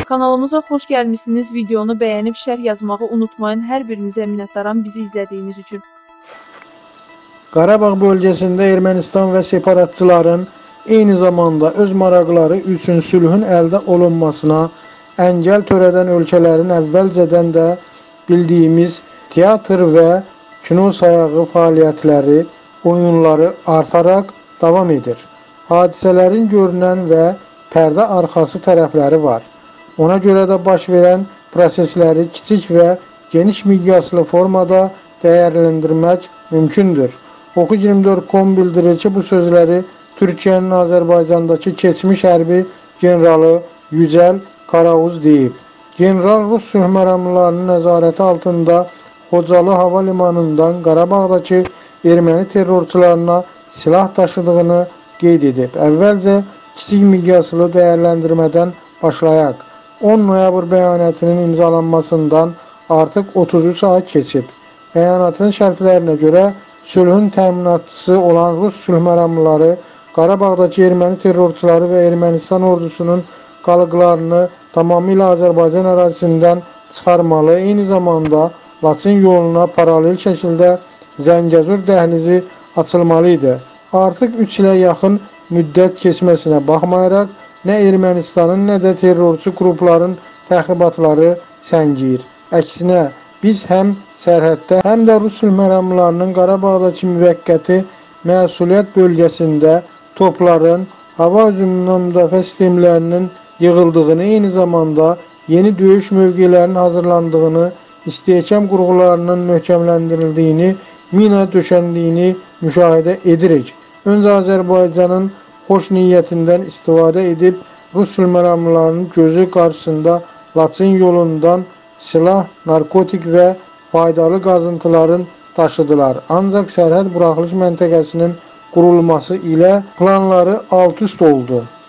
Kanalımıza xoş gəlmişsiniz. Videonu bəyənib şərh yazmağı unutmayın. Hər birinizə minnətdaram bizi izlədiyiniz üçün. Qarabağ bölgesinde Ermənistan ve separatçıların eyni zamanda öz maraqları üçün sülhün əldə olunmasına əngəl törədən ölkələrin əvvəlcədən də bildiyimiz teatr və kino sayağı fəaliyyətləri, oyunları artaraq davam edir. Hadisələrin görünən və pərdə arxası tərəfləri var. Ona görə də baş verən prosesləri kiçik və geniş miqyaslı formada dəyərləndirmək mümkündür. Oku24.com bildirir ki, bu sözləri Türkiyənin Azərbaycandakı keçmiş hərbi generalı Yücəl Qaravuz deyib. General Rus sülh məramlarının nəzarəti altında Xocalı hava limanından Qarabağdakı erməni terrorçularına silah daşıdığını qeyd edib. Əvvəlcə kiçik miqyaslı dəyərləndirmədən başlayaq. 10 noyabr bəyanatının imzalanmasından artıq 33 ay keçib. Bəyanatın şərtlərinə görə sülhün təminatçısı olan Rus sülh məramlıları Qarabağdakı erməni terrorçuları və Ermənistan ordusunun qalıqlarını tamamilə Azərbaycan ərazisindən çıxarmalı, eyni zamanda Laçın yoluna paralel şəkildə Zəngəzur dəhlizi açılmalı idi. Artıq 3 ilə yaxın müddət keçməsinə baxmayaraq, nə Ermənistanın, nə də terrorçu qrupların təxribatları səngiyir. Əksinə, biz həm sərhəddə, həm də Rus sülh məramlılarının Qarabağdakı müvəqqəti məsuliyyət bölgəsində topların, hava hücumundan müdafiə sistemlərinin yığıldığını, eyni zamanda yeni döyüş mövqelərinin hazırlandığını, istehkam qurğularının möhkəmləndirildiyini, mina döşəndiyini müşahidə edirik. Öncə Azərbaycanın xoş niyyətindən istifadə edib Rus sülh məramlılarının gözü qarşısında Laçın yolundan silah, narkotik və faydalı qazıntıların daşıdılar. Ancaq sərhəd buraxılış məntəqəsinin qurulması ilə planları alt-üst oldu.